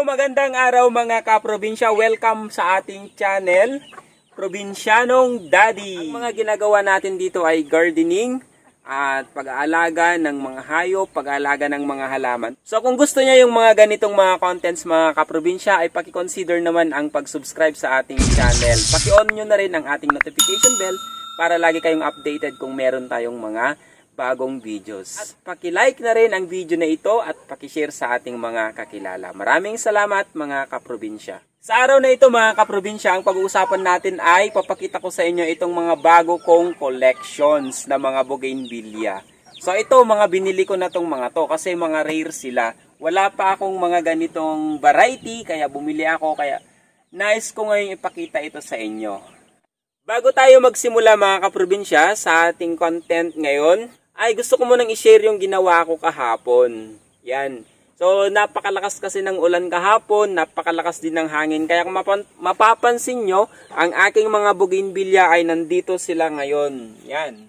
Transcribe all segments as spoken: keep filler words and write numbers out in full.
magandang araw mga kaprobinsya. Welcome sa ating channel, Probinsyanong Daddy. Ang mga ginagawa natin dito ay gardening at pag-aalaga ng mga hayop, pag-aalaga ng mga halaman. So kung gusto niya yung mga ganitong mga contents mga kaprobinsya, ay paki-consider naman ang pag-subscribe sa ating channel. Paki-on nyo na rin ang ating notification bell para lagi kayong updated kung meron tayong mga bagong videos. At paki-like na rin ang video na ito at paki-share sa ating mga kakilala. Maraming salamat mga kaprobinsya. Sa araw na ito mga kaprobinsya, ang pag-uusapan natin ay papakita ko sa inyo itong mga bago kong collections na mga bougainvillea. So ito mga binili ko na tong mga to kasi mga rare sila. Wala pa akong mga ganitong variety kaya bumili ako, kaya nice ko ngayon ipakita ito sa inyo. Bago tayo magsimula mga kaprobinsya sa ating content ngayon, ay gusto ko munang i-share yung ginawa ko kahapon. Yan. So, napakalakas kasi ng ulan kahapon, napakalakas din ng hangin. Kaya kung mapapansin nyo, ang aking mga bougainvillea ay nandito sila ngayon. Yan.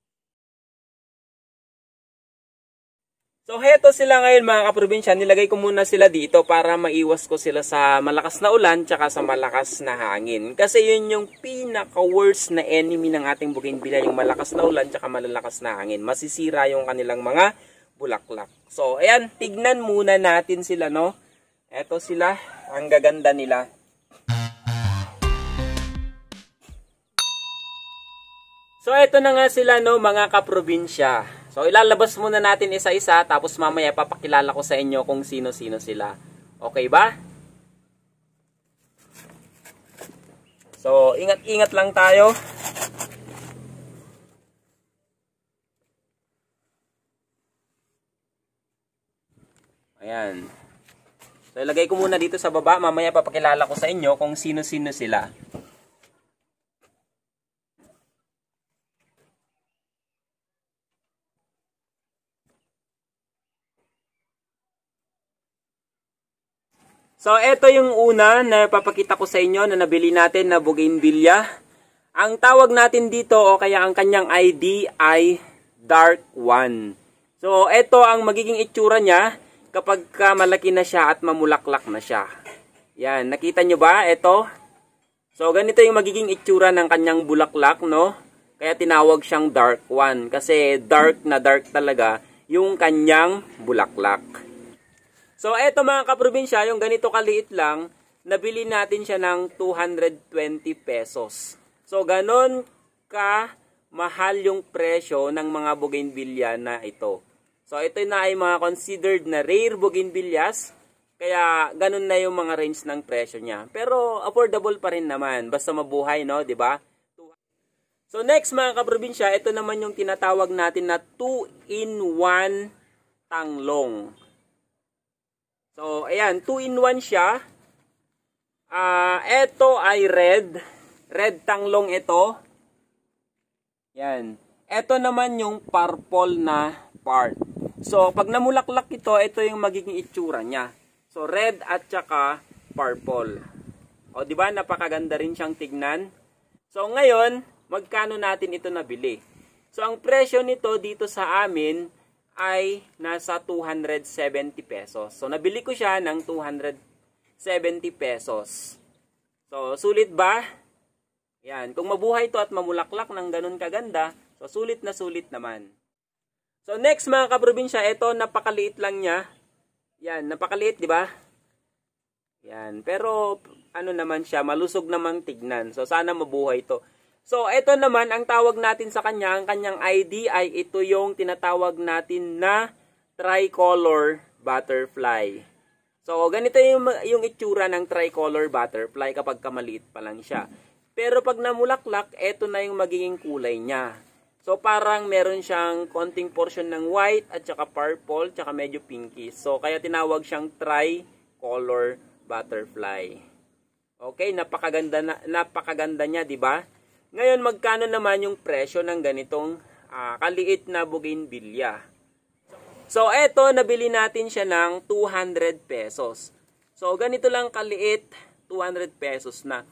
So, heto sila ngayon mga kaprobinsya. Nilagay ko muna sila dito para maiwas ko sila sa malakas na ulan tsaka sa malakas na hangin. Kasi yun yung pinaka-worst na enemy ng ating bougainvillea, yung malakas na ulan tsaka malalakas na hangin. Masisira yung kanilang mga bulaklak. So, ayan, tignan muna natin sila, no? Eto sila, ang gaganda nila. So, eto na nga sila, no, mga kaprobinsya. So, ilalabas muna natin isa-isa, tapos mamaya papakilala ko sa inyo kung sino-sino sila. Okay ba? So, ingat-ingat lang tayo. Ayan. So, ilagay ko muna dito sa baba. Mamaya papakilala ko sa inyo kung sino-sino sila. So, ito yung una na papakita ko sa inyo na nabili natin na bougainvillea. Ang tawag natin dito o kaya ang kanyang I D ay Dark One. So, ito ang magiging itsura niya kapag ka malaki na siya at mamulaklak na siya. Yan, nakita nyo ba? Ito. So, ganito yung magiging itsura ng kanyang bulaklak, no? Kaya tinawag siyang Dark One. Kasi dark na dark talaga yung kanyang bulaklak. So, eto mga kaprobinsya, yung ganito kaliit lang, nabili natin siya ng two hundred twenty pesos. So, ganon ka mahal yung presyo ng mga bougainvillea na ito. So, ito na ay mga considered na rare bougainvilleas, kaya ganon na yung mga range ng presyo niya. Pero, affordable pa rin naman, basta mabuhay, no? Diba? So, next mga kaprobinsya, ito naman yung tinatawag natin na two in one tanglong. So, ayan, two in one siya. Uh, ito ay red. Red tanglong ito. Yan. Ito naman yung purple na part. So, pag namulaklak ito, ito yung magiging itsura niya. So, red at saka purple. O, di ba? Napakaganda rin siyang tignan. So, ngayon, magkano natin ito nabili? So, ang presyo nito dito sa amin ay nasa two hundred seventy pesos. So, nabili ko siya ng two hundred seventy pesos. So, sulit ba? Yan. Kung mabuhay to at mamulaklak ng ganun kaganda, so, sulit na sulit naman. So, next mga kaprobinsya, ito, napakaliit lang niya. Yan, napakaliit, di ba? Yan. Pero, ano naman siya, malusog namang tignan. So, sana mabuhay to. So, ito naman, ang tawag natin sa kanya, ang kanyang I D ay ito yung tinatawag natin na tricolor butterfly. So, ganito yung, yung itsura ng tricolor butterfly kapag kamaliit pa lang siya. Pero pag namulaklak, ito na yung magiging kulay niya. So, parang meron siyang konting portion ng white at saka purple, saka medyo pinky. So, kaya tinawag siyang tricolor butterfly. Okay, napakaganda, na, napakaganda niya, di ba? Ngayon, magkano naman yung presyo ng ganitong uh, kaliit na bougainvillea? So, eto, nabili natin siya ng two hundred pesos. So, ganito lang kaliit, two hundred pesos na.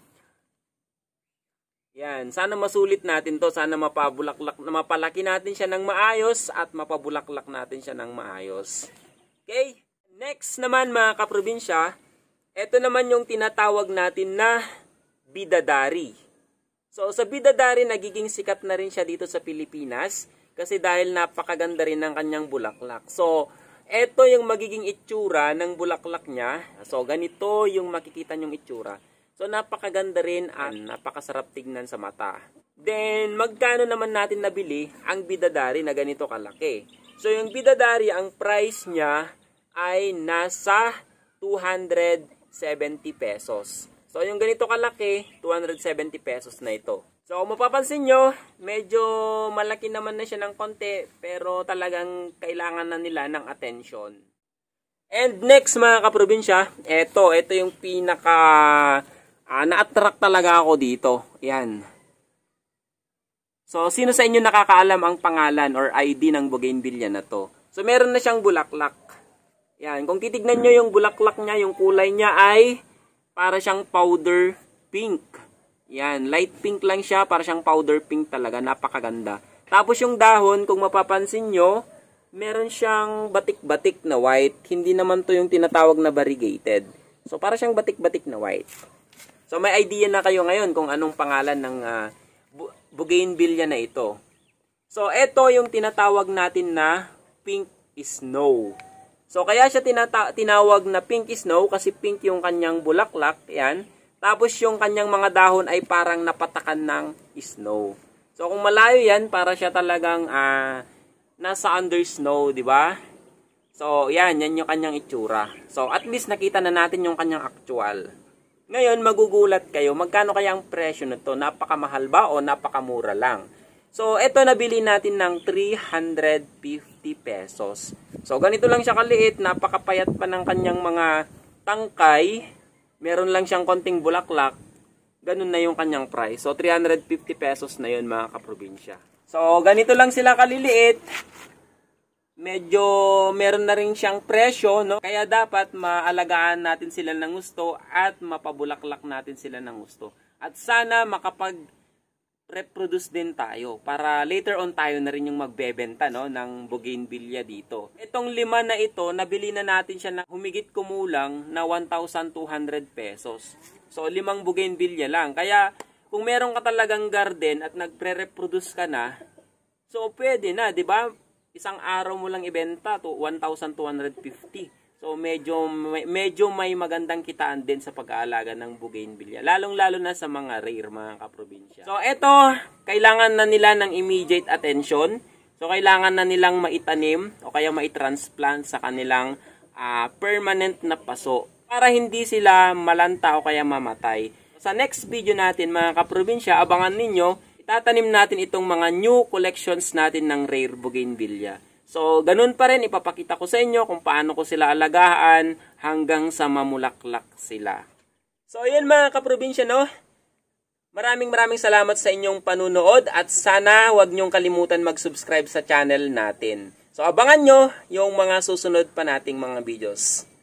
Yan, sana masulit natin to, sana mapabulaklak, mapalaki natin siya ng maayos at mapabulaklak natin siya ng maayos. Okay? Next naman mga kaprobinsya, Ito naman yung tinatawag natin na bidadari. So sa bidadari, nagiging sikat na rin siya dito sa Pilipinas kasi dahil napakaganda rin ng kanyang bulaklak. So ito yung magiging itsura ng bulaklak niya. So ganito yung makikita nyong itsura. So napakaganda rin at napakasarap tignan sa mata. Then magkano naman natin nabili ang bidadari na ganito kalaki? So yung bidadari, ang price niya ay nasa two hundred seventy pesos. So yung ganito kalaki, two hundred seventy pesos na ito. So kung mapapansin nyo, medyo malaki naman na siya ng konti, pero talagang kailangan na nila ng attention. And next mga kaprobinsya, ito, ito yung pinaka uh, na-attract talaga ako dito. Yan. So sino sa inyo nakakaalam ang pangalan or I D ng bougainvillea na to? So meron na siyang bulaklak. Yan, kung titignan nyo yung bulaklak niya, yung kulay niya ay para siyang powder pink. Yan, light pink lang siya, para siyang powder pink talaga, napakaganda. Tapos yung dahon, kung mapapansin nyo, meron siyang batik-batik na white. Hindi naman to yung tinatawag na variegated. So para siyang batik-batik na white. So may idea na kayo ngayon kung anong pangalan ng uh, bougainvillea na ito. So ito yung tinatawag natin na pink snow. So kaya siya tinata tinawag na pink snow kasi pink yung kanyang bulaklak, yan. Tapos yung kanyang mga dahon ay parang napatakan ng snow. So kung malayo yan, para siya talagang uh, nasa under snow, di ba? So yan, yan yung kanyang itsura. So at least nakita na natin yung kanyang actual. Ngayon magugulat kayo, magkano kaya ang presyo nito? Napakamahal ba o napakamura lang? So ito nabili natin ng three hundred fifty pesos. So ganito lang siya kaliit, napakapayat pa ng kanyang mga tangkay. Meron lang siyang konting bulaklak. Ganun na yung kanyang price. So three hundred fifty pesos na yun mga kaprobinsya. So ganito lang sila kaliliit. Medyo meron na rin siyang presyo, no? Kaya dapat maalagaan natin sila ng gusto at mapabulaklak natin sila ng gusto. At sana makapag reproduce din tayo para later on tayo na rin yung magbebenta, no, ng bougainvillea dito. Itong lima na ito, nabili na natin siya na humigit kumulang na one thousand two hundred pesos. So limang bougainvillea lang. Kaya kung meron ka talagang garden at nagpre-reproduce ka na, so pwede na, 'di ba? Isang araw mo lang ibenta to one thousand two hundred fifty. So medyo medyo may magandang kitaan din sa pag-aalaga ng bougainvillea, lalong-lalo na sa mga rare mga kaprobinsya. So ito, kailangan na nila ng immediate attention. So kailangan na nilang maitanim o kaya maitransplant sa kanilang uh, permanent na paso para hindi sila malanta o kaya mamatay. Sa next video natin mga kaprobinsya, abangan ninyo, itatanim natin itong mga new collections natin ng rare bougainvillea. So, ganun pa rin, ipapakita ko sa inyo kung paano ko sila alagaan hanggang sa mamulaklak sila. So, ayun mga kaprobinsya, no? Maraming maraming salamat sa inyong panunood at sana huwag niyong kalimutan mag-subscribe sa channel natin. So, abangan nyo yung mga susunod pa nating mga videos.